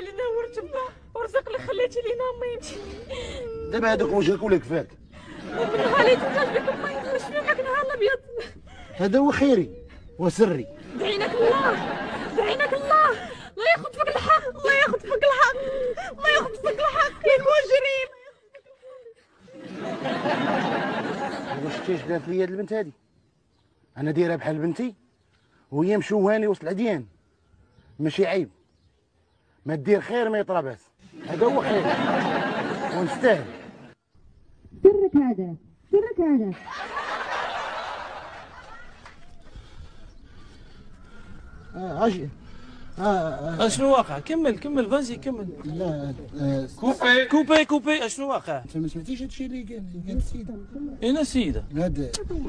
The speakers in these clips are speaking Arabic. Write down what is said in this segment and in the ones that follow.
اللي نورت با ورزق اللي خليتي لينا امي. دابا هذوك وجهك ولا كفاك؟ ومن غالي تزال بك امي واش فيه معاك نهار الابيض. هذا هو خيري وسري. دعيناك الله دعيناك الله لا ياخذ فيك الحق الله ياخذ فيك الحق الله ياخذ فيك الحق يا المجرم. واش شتي اش دارت لي هاد البنت هادي؟ انا دايرها بحال بنتي وهي مشوهاني وسط العديان. ماشي عيب، ما دير خير ما يطرى باس. هذا هو خير ونستاهل. سرك هذا سرك هذا. اجي اشنو واقع؟ كمل فازي كمل. لا كوبي اشنو واقع؟ انت ما سمعتيش هادشي اللي قال السيده؟ اين السيده؟ هذا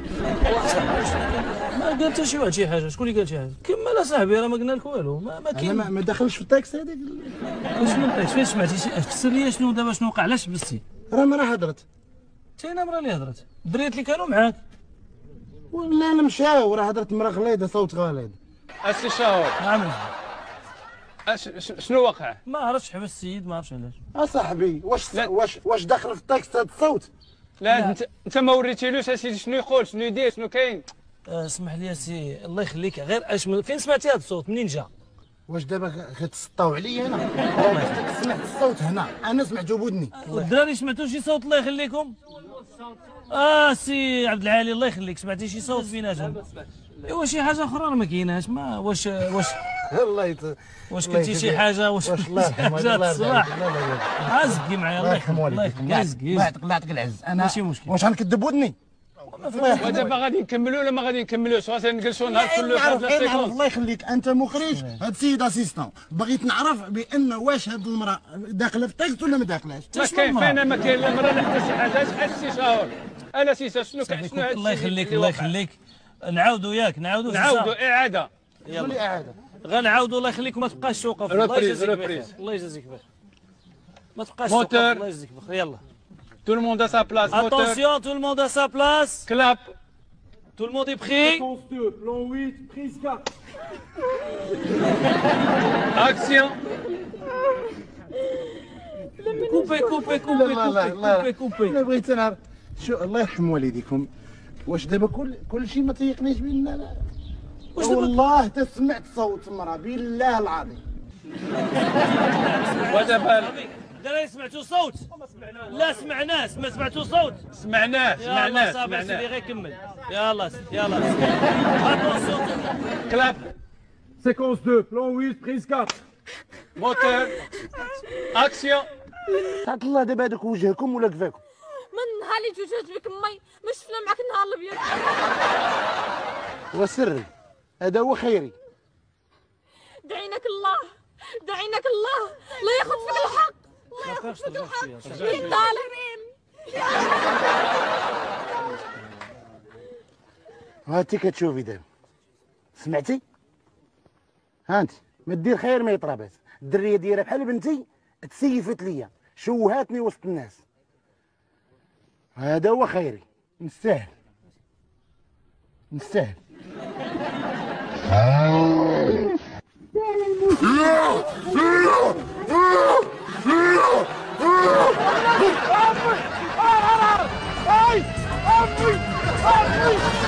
ما قالت شي واحد شي حاجه. شكون اللي قال شي حاجه؟ كمل اصاحبي راه ما قلنا لك والو. ما كاين. انا ما دخلش في التاكس هذاك. واش من طيش فين سمعتي؟ فسر لي شنو دابا شنو وقع. علاش حبستي؟ راه مرا هضرت. حتى انا مرا اللي هضرت. الدريات اللي كانوا معاك ولا انا مشاو راه هضرت مرا غليظه صوت غليظ. اسي شاور عامل شنو وقع؟ ما عرفتش حبس السيد ما عرفتش علاش. اصاحبي واش داخل في التاكس هذا الصوت؟ لا انت ما وريتيلوش اسيدي شنو يقول شنو يدير شنو كاين. اسمح لي سي الله يخليك غير فين سمعتي هذا الصوت منين جا؟ واش دابا كتسطاو عليا انا؟ سمعت الصوت هنا، انا سمعته بودني. والدراري سمعتوا شي صوت الله يخليكم؟ سي عبد العالي الله يخليك سمعتي شي صوت بيناتهم؟ ايوا شي حاجه اخرى راه ما كايناش. ما واش كنتي شي حاجه واش الله يرحمه هذا الصباح عزقي معايا الله يرحمه الله يخليك الله يعطيك العز. انا ماشي مشكل. واش غنكذب ودني؟ ودابا غادي نكملوا ولا ما غادي نكملوش؟ غادي نجلسوا نهار كله نعرف الله يخليك انت مخرج هاد السيد اسيستون. بغيت نعرف بان واش هاد المراه داخله في التاكس ولا ما داخلاش. ما كاين فينا ما كاين لا مرة لا حتى شي حاجه. شحال سي شهور انا سيسا شنو شنو هاد الله يخليك الله يخليك. نعاودوا ياك نعاودوا اعاده. قولي اعاده. غنعاودوا الله يخليك وما تبقاش توقف. الله يجازيك بخير الله يجازيك بخير. ما تبقاش توقف الله يجازيك بخير. يلا Tout le monde à sa place. Attention, tout le monde à sa place. Clap. Tout le monde est pris. Réponse 2, plan 8, prise 4. Action. كوبي. انا بغيت نعرف شو الله يرحم والديكم. واش دابا كل شيء ما تيقنيش بان لا والله تسمعت صوت مرة بالله العظيم. ودابا الدراري سمعتوا صوت؟ لا سمعناش. ما سمعتوا صوت؟ سمعناه. غير كمل. يلا اتونسيون. كلاب. Séquence 2, plan 8, prise 4. موتور. اكسيون. تعط الله دابا هذوك وجهكم ولا كفاكم؟ من نهار اللي توجهت بك امي ما شفنا معاك النهار الابيض. وسري هذا هو خيري. دعيناك الله دعيناك الله لا ياخذ فيك الحق الله ياخذ فيك الحق يا ظالمين. هاتي كتشوفي دابا سمعتي؟ ها انت ما دير خير ما يطرى باس. الدريه دايره بحال بنتي تسيفت ليا شوهاتني وسط الناس. هذا هو خيري نستاهل. سهل